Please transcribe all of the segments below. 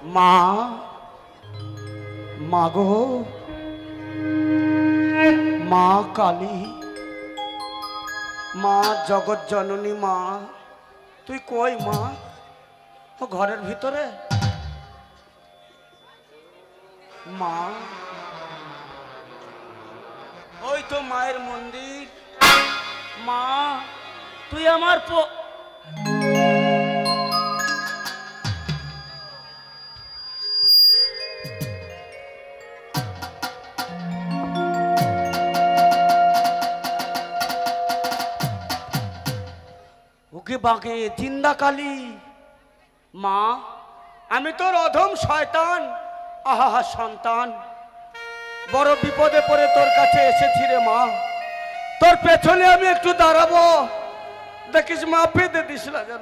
মা, মাগো, মা কালী, মা জগৎ জননী, মা তুই কই মা? ও ঘরের ভিতরে? মা, ওই তো মায়ের মন্দির। মা তুই আমার ওকে বাঁকে জিন্দা কালী। মা আমি তোর অধম শয়তান, আহা সন্তান, বড় বিপদে পড়ে তোর কাছে এসেছি রে মা। তোর পেছনে আমি একটু দাঁড়াবো, দেখিস মা পেতে দিস না যেন।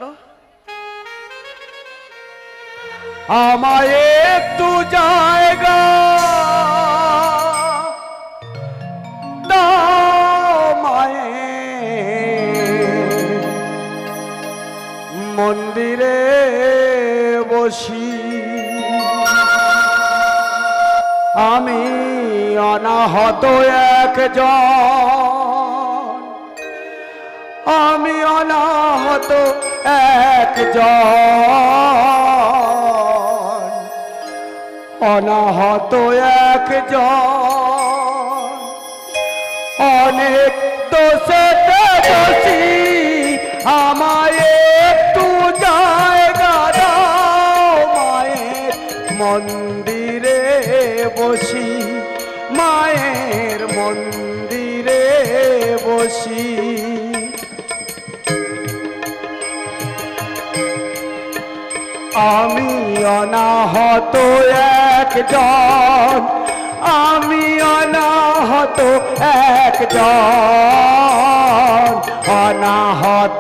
আমায় একটু জায়গা দাও মায়ে, মন্দিরে বসি আমি অনাহত একজন, আমি অনাহত একজন, অনাহত একজন, অনেক দোষেতে দোষী, আমায় একটু জায়গা দাও মায়ের মন্দিরে বসি, মায়ের মন্দিরে বসি। আমি অনাহত একজন, আমি অনাহত একজন, অনাহত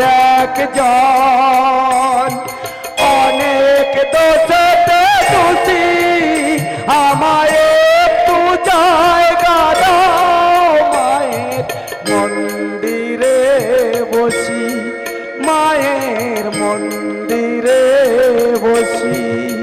একজন, অনেক দোষেতে দোষী, আমায় একটু জায়গা দাও মায়ের মন্দিরে বসি, মায়ের মন্দিরে বসি।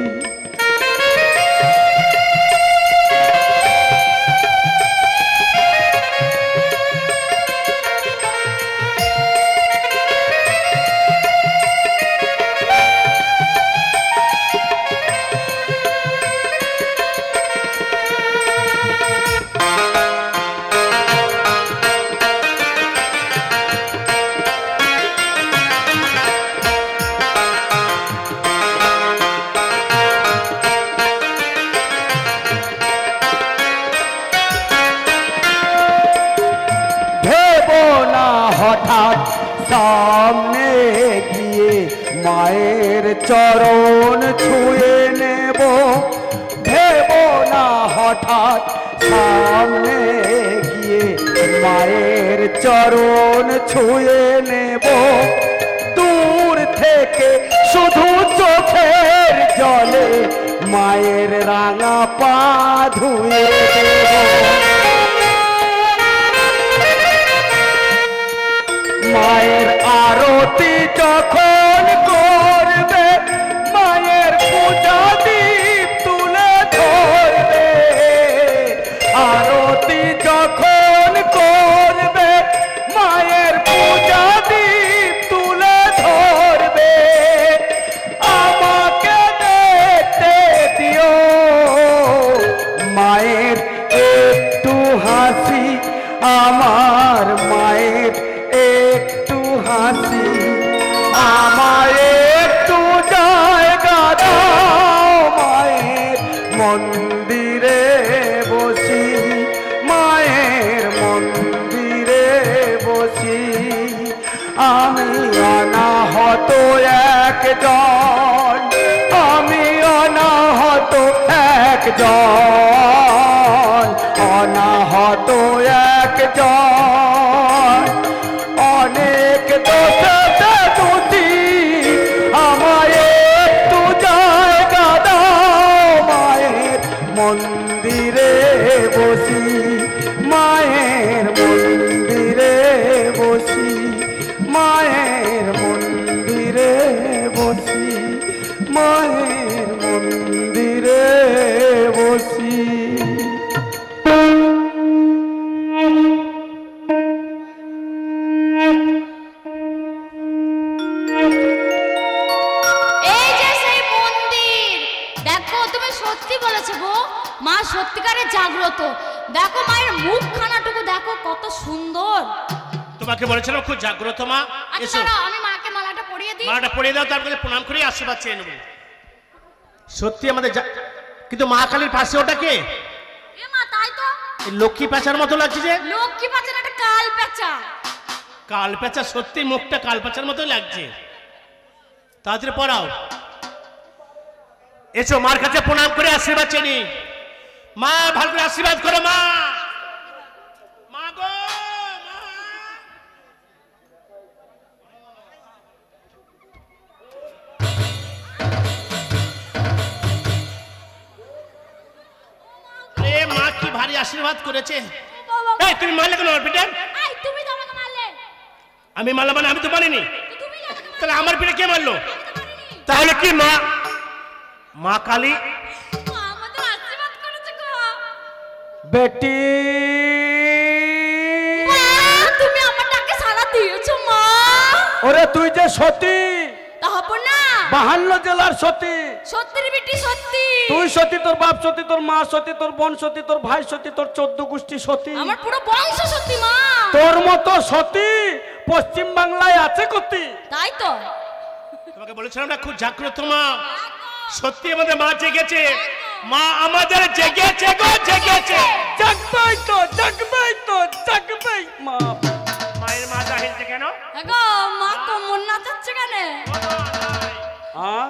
হঠাৎ সামনে গিয়ে মায়ের চরণ ছুঁয়ে নেব, ভেব না হঠাৎ সামনে গিয়ে মায়ের চরণ ছুঁয়ে নেব, দূর থেকে শুধু চোখের জলে মায়ের রাঙা পা ধুয়ে দেব। মায়ের আরতি যখন করবে, মায়ের পূজা দীপ তুলে ধরবে, আরতি যখন করবে, মায়ের পূজা দীপ তুলে ধরবে, আমাকে দেখতে দিও মায়ের একটু হাসি, আমার মায়ের একটু হাসি, আমায় একটু জায়গা দাও মায়ের মন্দিরে বসি, মায়ের মন্দিরে বসি। আমি অনাহত একজন, আমি অনাহত একজন, অনাহত একজন, অনেক দোষেতে দোষী, আমায় একটু জায়গা দাও মায়ের মন্দিরে বসি, মায়ের মন্দিরে বসি, মায়ের মন্দিরে বসি, মায়ের মন্দিরে বসি। এই যে সেই মন্দির, দেখো তুমি সত্যি বলেছো গো, মা সত্যিকারে জাগ্রত। দেখো মায়ের মুখখানাটুকু দেখো কত সুন্দর। তোমাকে বলেছিলাম খুব জাগ্রত মা। আচ্ছা এসো দাঁড়াও, আমি মাকে মালাটা পরিয়ে দিই। মাটা পড়িয়ে দাও, তারপরে প্রণাম করে আশীর্বাদ চেয়ে নেবো। সত্যি আমাদের কিন্তু মা কালীর পাশে ওটা কে? এ মা, তাই তো এই লক্ষ্মী পেঁচার মতো লাগছে যে। লক্ষ্মী পাচার একটা কাল পেঁচা। কাল পেঁচা, সত্যি মুখটা কাল পেঁচার মতো লাগছে। তাড়াতাড়ি পড়াও। এসো মার কাছে প্রণাম করে আশীর্বাদ চেয়ে নি। মা ভালো করে আশীর্বাদ করো মা। মা গো মা। আরে মা কি ভারী আশীর্বাদ করেছে। এই তুমি মারলে কেন আমার পিঠে? এই তুমি তো আমাকে মারলে। আমি মারলাম মানে? আমি তো মারিনি। তো তুমি আমাকে মারলে। তাহলে আমার পিঠে কে মারলো? আমি তো মারিনি। তাহলে কি মা? মা কালী মা আমাদের আশীর্বাদ করেছে গো। বেটি মা তুমি আমার ডাকে সাড়া দিয়েছো মা। ওরে তুই যে সতী, তা হবো না? 52 জেলার সতী। সত্যির বেটি সত্যি। তুই সতী, তোর বাপ সতী, তোর মা সতী, তোর বোন সতী, তোর ভাই সতী, তোর 14 গোষ্ঠী সতী। আমার পুরো বংশ সত্যি মা। তোর মতো সতী পশ্চিম বাংলায় আছে কতি? তাই তো। তোমাকে বলেছিলাম না খুব জাগ্রত মা। সত্যি আমাদের মা জেগেছে। মা আমাদের জেগেছে গো, জেগেছে। জাগবেই তো, জাগবেই তো, জাগবেই মা। মায়ের মা জাহিলছে কেন? গো মা কোমর নাচাচ্ছে কেন? হ্যাঁ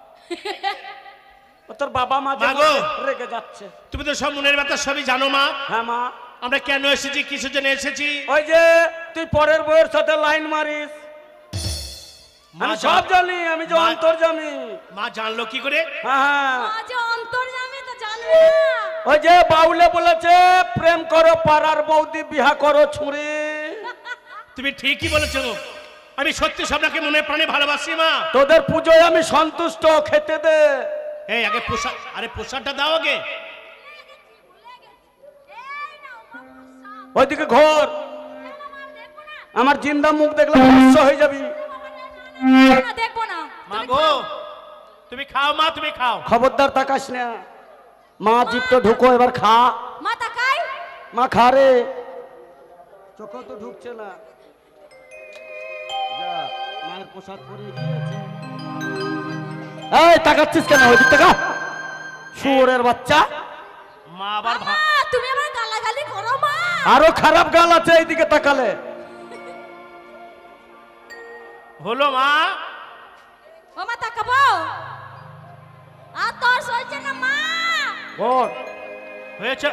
ও তোর বাবা মা মা গো। রেগে যাচ্ছে। তুমি তো সব মনের ব্যাপার সবই জানো মা। হ্যাঁ মা। আমরা কেন এসেছি, কিসের জন্য এসেছি? ওই যে তুই পরের বউয়ের সাথে লাইন মারিস, মা আমি সব জানি, আমি যে মা- অন্তর্জামী। মা জানলো কি করে? হ্যাঁ মা যে অন্তর্যামী তো জানবে না। ওই যে বাউলে বলেছে প্রেম করো পাড়ার বৌদি, বিহা করো ছুরি। তুমি ঠিকই বলেছো। আমি সত্যি সবটাকে মনে প্রাণে ভালোবাসি মা। তোদের পুজোয় আমি সন্তুষ্ট, খেতে দে। এই আগে প্রসাদ, আরে প্রসাদটা দাও আগে। ওইদিকে ঘর, আমার জিন্দা মুখ দেখলে ভস্ম হয়ে যাবি। না দেখবো না। মা গো তুমি খাও মা, তুমি খাও। খবরদার তাকাস না। মা জিপটা ঢুকো, এবার খা। মা তাকাই। মা খা রে, চোখে তো ঢুকছে না। যা, মায়ের প্রসাদ পরিয়ে দিয়েছে। এই তাকাচ্ছিস কেন? ওইদিক তাকা, শুয়োরের বাচ্চা। মা আবার মা তুমি আমার গালাগালি করো মা। আরো খারাপ গাল আছে এইদিকে তাকালে। হলো মা। ও মা তাকাবো। আর তোর সইছে না মা। বল হয়েছে।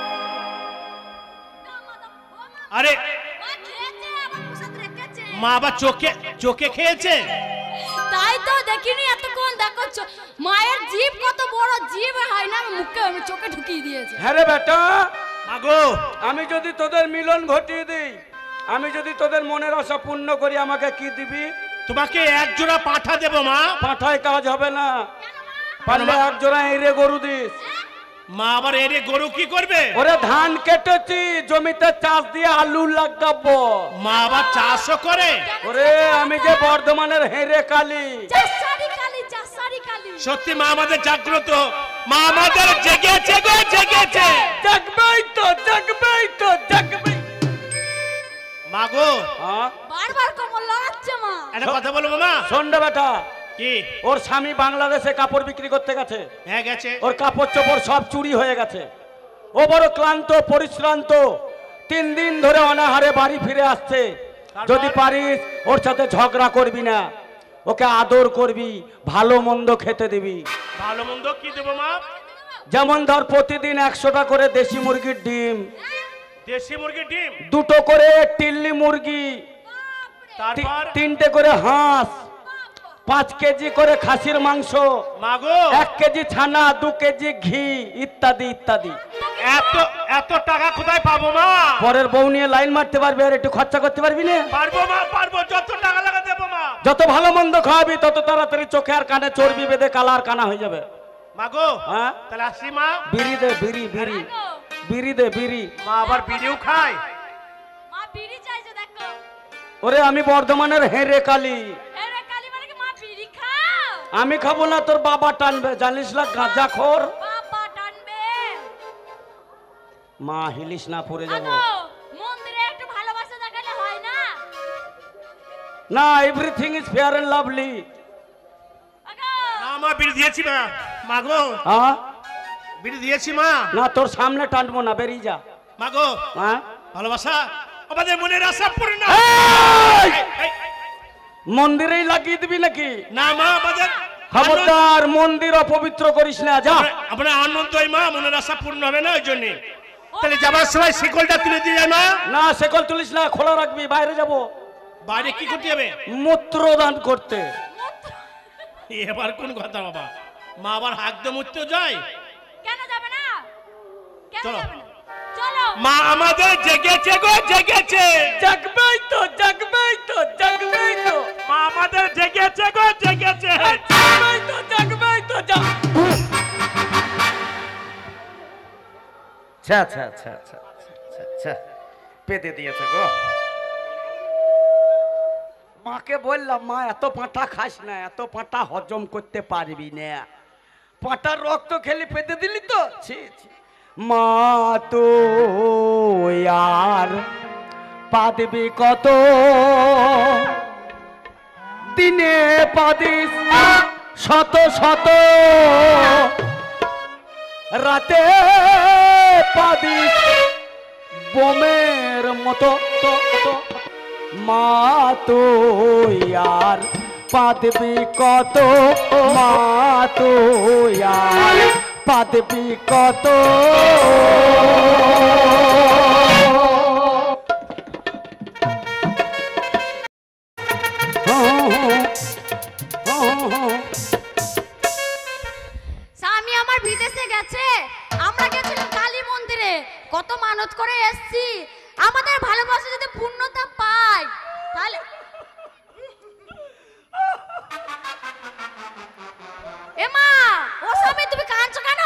আরে মা খেয়েছে, আমার প্রসাদ রেখেছে। মা আবার চোখে চোখে খেয়েছে। তাই তো দেখিনি এতক্ষণ। দেখো মায়ের জিভ কত বড়, জিভ হয় না মুখে, আমি চোখে ঢুকিয়ে দিয়েছে। হ্যাঁ রে বেটা, মা গো আমি যদি তোদের মিলন ঘটিয়ে দিই, আমি যদি তোদের মনের আশা পূর্ণ করি, আমাকে কি দিবি? তোমাকে এক জোড়া পাঠা দেবো মা। পাঠায় কাজ হবে না, পারলে এক জোড়া এড়ে গরু দিস। মা আবার এরে গরু কি করবে? ওরে ধান কেটেছি, জমিতে চাষ দিয়ে আলু লাগাবো। মা আবার চাষও করে? ওরে আমি যে বর্ধমানের হেরে কালী। চাষারি কালি, চাষারি কালি। সত্যি মা আমাদের জাগ্রত। মা আমাদের জেগেছে গো, জেগেছে। জাগবেই তো, জাগবেই তো, জাগবেই। মা গো হ্যাঁ বারবার কোমর লড়াচ্ছে মা। একটা কথা বলবো মা। শোন রে বেটা, কি? ওর স্বামী বাংলাদেশে কাপড় বিক্রি করতে গেছে। হ্যাঁ গেছে। ওর কাপড় চোপড় সব চুরি হয়ে গেছে। ও বড় ক্লান্ত, পরিশ্রান্ত, 3 দিন ধরে অনাহারে বাড়ি ফিরে আসছে। তারপর? যদি পারিস ওর সাথে ঝগড়া করবি না, ওকে আদর করবি, ভালো মন্দ খেতে দিবি। ভালো মন্দ কি দেবো মা? যেমন ধর প্রতিদিন 100টা করে দেশি মুরগির ডিম, দেশি মুরগির ডিম, 2টো করে টিল্লি মুরগি, তারপর 3টে করে হাঁস, 5 কেজি করে খাসির মাংস, মা গো 1 কেজি ছানা, 2 কেজি ঘি, ইত্যাদি ইত্যাদি। এত এত টাকা কোথায় পাবো মা? পরের বউ নিয়ে লাইন মারতে পারবি আর একটু খরচা করতে পারবি না? পারবো মা, পারবো। যত টাকা লাগা দেবো মা। যত ভালো মন্দ খাওয়াবি তত তাড়াতাড়ি চোখে আর কানে চর্বি বেঁধে কালা আর কানা হয়ে যাবে। মা গো হ্যাঁ তাহলে আসি মা। বিড়ি দে, বিড়ি বিড়ি বিড়ি দে, বিড়ি। মা আবার বিড়িও খায়? মা বিড়ি চাইছে দেখো। ওরে আমি বর্ধমানের হেরে কালি, আরে কালী মানে কি মা বিড়ি খাও? আমি খাবো না, তোর বাবা টানবে, জানিস না গাঁজা খোর। বাবা টানবে। মা হিলিস না, পড়ে যাবো। আগো মন্দিরে একটু ভালোবাসা দেখালে হয় না? না, everything is fair and lovely. আগো না মা বিড়ি দিয়েছি মা। মা গো হ্যাঁ বিড়ি দিয়েছি মা। না, তোর সামনে টানবো না, বেরিয়ে যা। মা গো হ্যাঁ ভালোবাসা আমাদের মনের আশা পূর্ণ। এই! এই, মন্দিরেই লাগিয়ে দিবি নাকি? না মা আমাদের খবরদার, মন্দির অপবিত্র করিস না, যা। আপনার আনন্দ হয় মা, মনের আশা পূর্ণ হবে না ওই জন্য। তাহলে যাবার সময় শিকলটা তুলে দিয়ে যায় মা। না, সেকল তুলিস না, খোলা রাখবি, বাইরে যাব। বাইরে কি করতে হবে? মূত্রদান করতে। এবার কোন কথা বাবা? মা আবার হাঁক দিয়ে মুততে যায়? কেন যাবে না? কেন চলো। যাবে না? চলো। মা আমাদের জেগেছে গো, জেগেছে। জাগবেই তো, জাগবেই তো, জাগবেই তো, মা আমাদের জেগেছে গো, জেগেছে। জাগবেই তো, জাগবেই তো, জাগ। আচ্ছা আচ্ছা আচ্ছা আচ্ছা আচ্ছা আচ্ছা, পেতে দিয়েছে গো। মাকে বললাম, মা এত পাঁটা খাস না, এত পাঁটা হজম করতে পারবি না, পাঁটার রক্ত খেলে পেতে দিলি তো। ছি ছি। মা তো আর পাদবি কত, দিনে পাদিস শত শত, রাতে পাদিস বোমের মতো। তো তো মা তো আর পাদবি কত, মা তো আর পাদবি কত। স্বামী আমার বিদেশে গেছে, আমরা গেছিলাম কালী মন্দিরে, কত মানত করে এসেছি। আমাদের ভালোবাসা যদি পূর্ণতা পায় তাহলে এমা, ও স্বামী তুমি কাঁদছো কেন?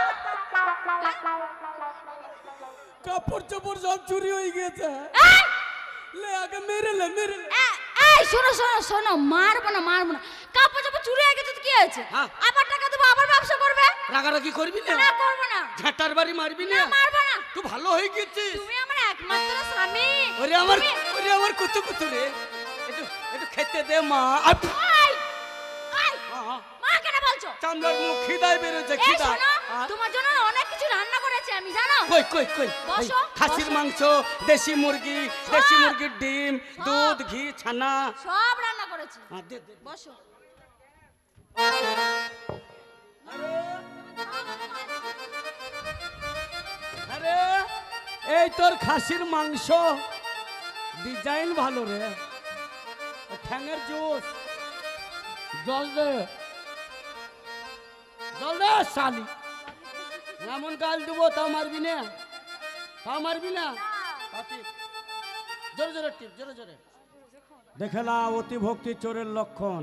কাপড় চোপড় সব চুরি হয়ে গেছে, এই! লে আগে মেরে লে, মেরে লে। এই শোনো শোনো শোনো, মারবো না মারবো না। কাপড় চোপড় চুরি হয়ে গেছে তো কি হয়েছে? হ্যাঁ। আবার টাকা দেবো, আবার ব্যবসা করবে। রাগারাগি করবি না, না করবো না। ঝাঁটার বাড়ি মারবি না না, মারবো না। তুই ভালো হয়ে গেছিস। তুমি আমার একমাত্র স্বামী। ওরে আমার, তুমি- ওরে আমার কুতু কুতু রে, একটু একটু খেতে দে মা। এই! এই! মা কেন বলছো? চান্দার মুখ খিদায় বেরোচ্ছে, এই খিদা। শোনো, তোমার জন্য অনেক কিছু রান্না করেছি আমি, জানো? কই কই কই, বসো, এই খাসির বসো। মাংস, দেশি মুরগি, দেশি মুরগির ডিম, দুধ, ঘি, ছানা। সব রান্না করেছি। হ্যাঁ, দে দে। বসো। আরে এই তোর খাসির মাংস, ডিজাইন ভালো রে, ঠ্যাঙের জুস, জল দে, জল দে শালি। এমন গাল দেবো তা মারবি না, তা মারবি না। জোরে জোরে টিপ, জোরে জোরে। দেখে না, অতি ভক্তি চোরের লক্ষণ।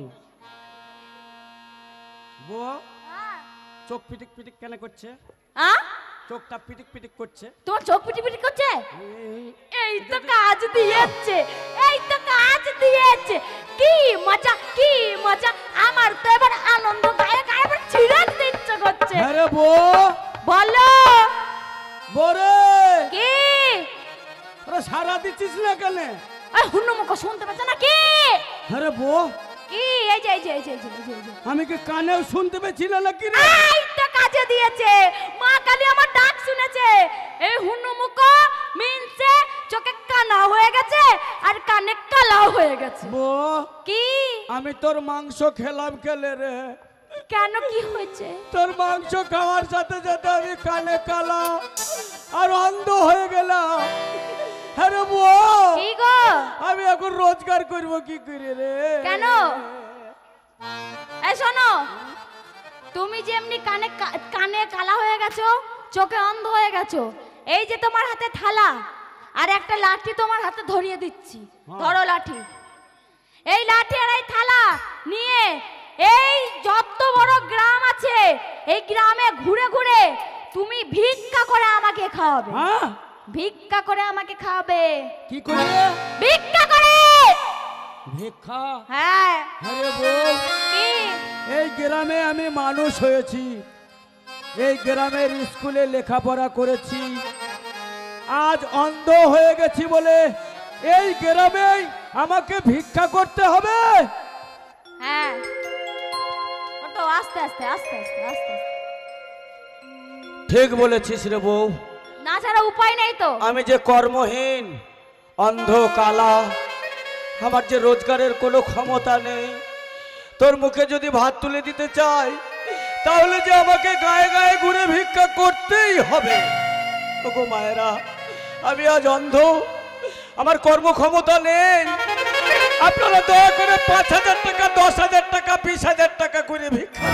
বউ চোখ পিটিক পিটিক কেন করছে? চোখটা পিটিক পিটিক করছে। তোমার চোখ পিটি পিটি করছে? এই তো কাজ দিয়েছে, এই তো কাজ দিয়েছে। কি মজা, কি মজা। আমার তো এবার আনন্দ গায়ে গায়ে এবার ছিঁড়ে দিতে ইচ্ছে করছে। আরে বউ, বলো বরে কি? আরে সারা দিচ্ছিস না কেন? আর হুন্নমুখ শুনতে পাচ্ছ না কি? আরে বউ, কি? এই যে এই যে এই যে এই যে, এই যে, এই যে। আমি কি কানেও শুনতে পেয়েছি না নাকি রে? এই তো কাজে দিয়েছে। মা কালী আমার ডাক শুনেছে। এই হুন্নমুখ মিনছে চোখে কানা হয়ে গেছে আর কানে কালা হয়ে গেছে। বউ, কি? আমি তোর মাংস খেলাম খেলে রে। কেন, কি হয়েছে? তোর মাংস খাওয়ার সাথে সাথে আমি কানে কালা আর অন্ধ হয়ে গেলাম। আরে বউ, কি গো? আমি এখন রোজগার করব কি করে রে? কেন? এই শোনো, তুমি যেমনি কানে কানে কালা হয়ে গেছো, চোখে অন্ধ হয়ে গেছো, এই যে তোমার হাতে থালা আর একটা লাঠি তোমার হাতে ধরিয়ে দিচ্ছি, ধরো লাঠি। এই লাঠি আর এই থালা নিয়ে এই যত বড় গ্রাম আছে এই গ্রামে ঘুরে ঘুরে তুমি ভিক্ষা করে আমাকে খাওয়াবে। হ্যাঁ ভিক্ষা করে আমাকে খাওয়াবে। কি করে? ভিক্ষা করে। ভিক্ষা? হ্যাঁ। আরে বউ, কি? এই গ্রামে আমি মানুষ হয়েছি, এই গ্রামের স্কুলে লেখাপড়া করেছি, আজ অন্ধ হয়ে গেছি বলে এই গ্রামেই আমাকে ভিক্ষা করতে হবে? হ্যাঁ, ওটো আস্তে আস্তে আস্তে আস্তে আস্তে। ঠিক বলেছিস রে বউ, না ছাড়া উপায় নেই তো। আমি যে কর্মহীন, অন্ধ, কালা, আমার যে রোজগারের কোনো ক্ষমতা নেই। তোর মুখে যদি ভাত তুলে দিতে চাই তাহলে যে আমাকে গায়ে গায়ে ঘুরে ভিক্ষা করতেই হবে। ওগো মায়েরা, আমি আজ অন্ধ, আমার কর্মক্ষমতা নেই। আপনারা দয়া করে 5,000 টাকা, 10,000 টাকা, 20,000 টাকা করে ভিক্ষা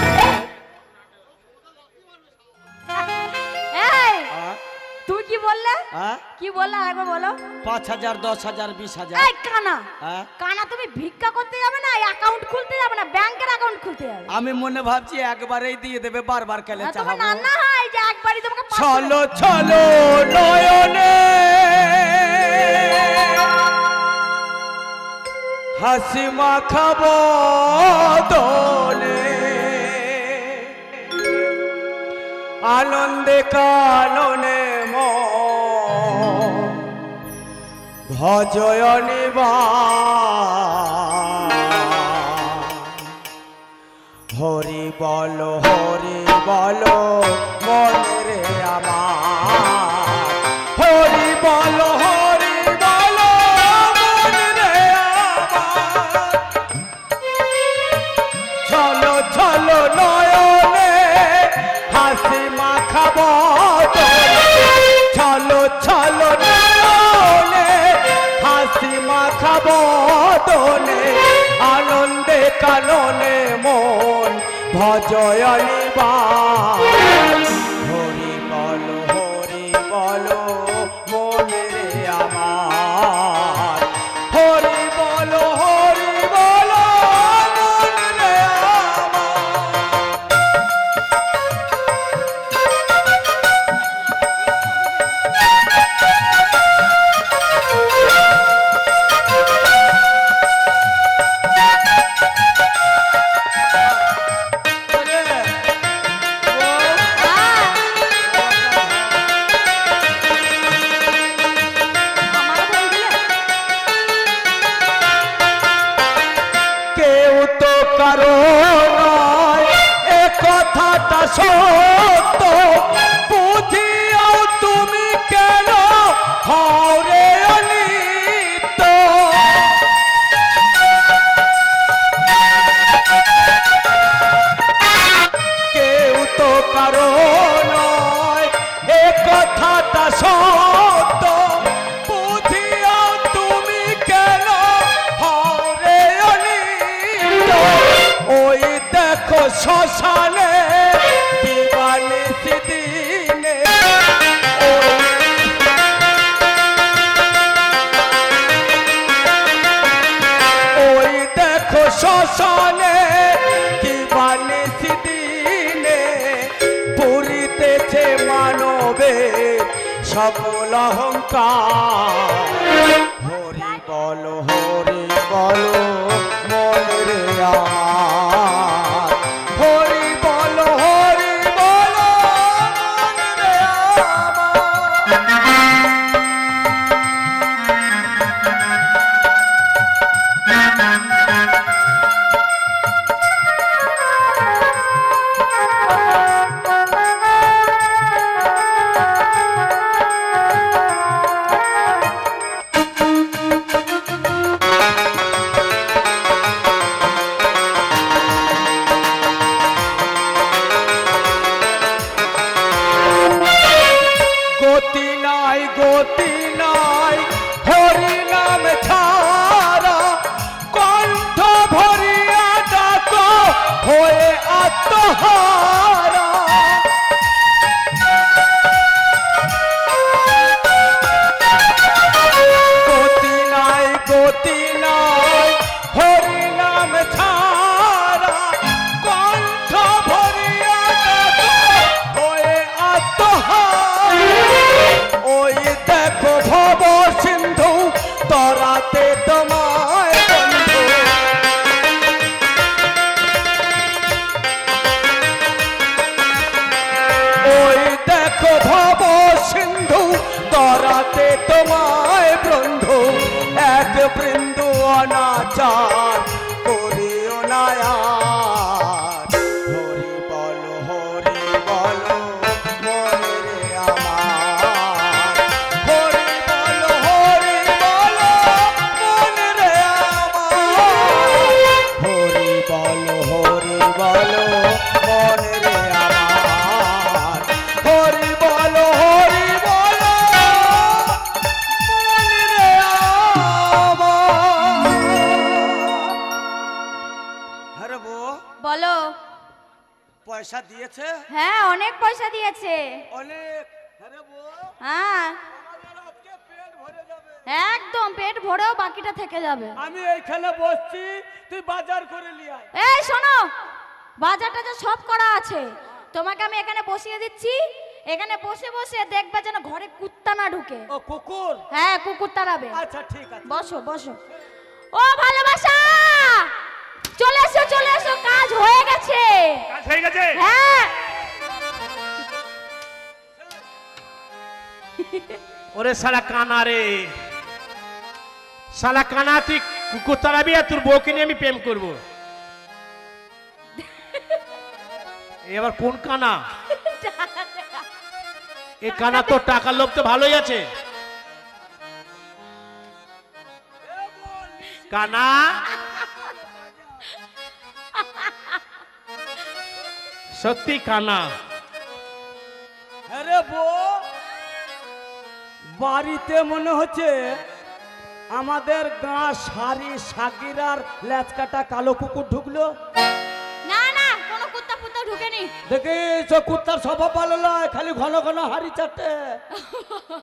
এই, হ্যাঁ? তুমি কি বললে? হ্যাঁ? কি বললে একবার বলো। 5,000, 10,000, 20,000। এই কানা, হ্যাঁ? কানা তুমি ভিক্ষা করতে যাবে না, অ্যাকাউন্ট খুলতে যাবে না, ব্যাংকের অ্যাকাউন্ট খুলতে যাবে। আমি মনে ভাবছি একবারেই দিয়ে দেবে, বারবার কেলে তোমার চাহাবো। নান্না হয় যে একবারই তোমাকে 500 চলো চলো নয়নে হাসি মাখাবো দোনে, আনন্দে কাননে মন ভজয় নিবাণ। হরি বলো মনে রে আমার, হরি বলো মনে রে আমার। চলো চলো নয়নে হাসি মাখাবো দোনে, চলো চলো নয়নে হাসি মাখাবো দোনে, আনন্দে কাননে মন ভজয় নিবাণ। হরি বলো মনে রে আমার, হরি বলো মনে রে আমার বললে কেউ তো কারো নয়, এ কথাটা সত্য, বুঝিয়াও তুমি কেন হও রে অনিত্য। কেউ তো কারো নয়, এ কথাটা সত্য, বুঝিয়াও তুমি কেন হও রে অনিত্য। ওই দেখো শ্মশানে দিবানিশি দিনে, ওই দেখো শ্মশানে দিবানিশি দিনে, পুরিতেছে মানবে সকল অহংকার। হরি বলো মনে রে আমার, হরি বলো মনে রে গতি নাই হরি নাম ছাড়া, কণ্ঠ ভরিয়া ডাকো হয়ে আত্মহারা। গতি নাই হরি নাম ছাড়া, কণ্ঠ ভরিয়া ডাকো বন্ধু তরাতে তোমায় বন্ধু এক বৃন্দু অনাচার করিও না আর। হরি বলো মনে রে আমার, হরি বলো মনে রে আমার, হরি বলো মনে রে আমার, হরি বলো মনে রে আমার। আরে বউ, বলো। পয়সা দিয়েছে? হ্যাঁ অনেক পয়সা দিয়েছে। অনেক। আরে বউ, হ্যাঁ আমাদের আজকে পেট ভরে যাবে। একদম পেট ভরেও বাকিটা থেকে যাবে। আমি এইখানে বসছি, তুই বাজার করে নিয়ে আয়। এই শোনো, বাজারটা যে সব করা আছে, তোমাকে আমি এখানে বসিয়ে দিচ্ছি। এখানে বসে বসে দেখবে যেন ঘরে কুত্তা না ঢুকে। ও কুকুর? হ্যাঁ কুকুর তাড়াবে। আচ্ছা ঠিক আছে। বসো বসো। ও ভালোবাসা, চলে এসো, কাজ হয়ে গেছে। কাজ হয়ে গেছে? হ্যাঁ ওরে শালা কানা রে, শালা কানা, তুই কুকুর তাড়াবি আর তোর বউকে নিয়ে আমি প্রেম করব? এবার কোন কানা? এ কানা তো টাকার লোভ তো ভালোই আছে। কানা, সত্যি কানা। আরে বউ, বাড়িতে মনে হচ্ছে আমাদের গা সারি সাগিরার লেজ কাটা কালো কুকুর ঢুকলো। না না, কোনো কুত্তা ফুত্তা ঢুকেনি। দেখি কুত্তার স্বভাব ভালো নয়, খালি ঘন ঘন হাড়ি চাটে।